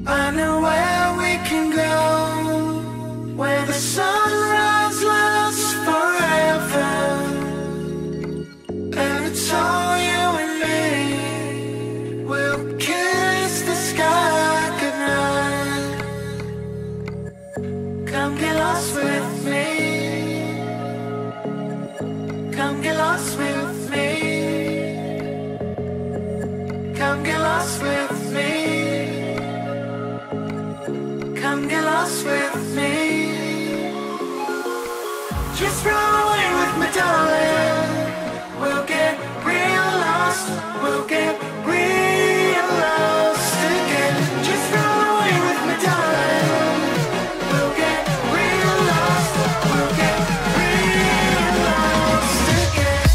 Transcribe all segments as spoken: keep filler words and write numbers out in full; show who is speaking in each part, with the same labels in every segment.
Speaker 1: I know where we can go, where the sunrise lasts forever, and it's all you and me. We'll kiss the sky goodnight. Come get lost with me. Come get lost with me. Come get lost with me. Come get lost with me. Just run away with me, darling. We'll get real lost. We'll get real lost again. Just run away with me, darling. We'll get real lost. We'll get real lost again.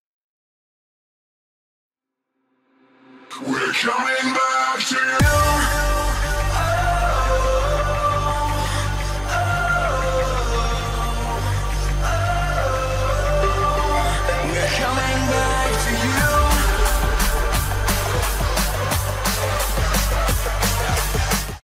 Speaker 2: We're coming back to you.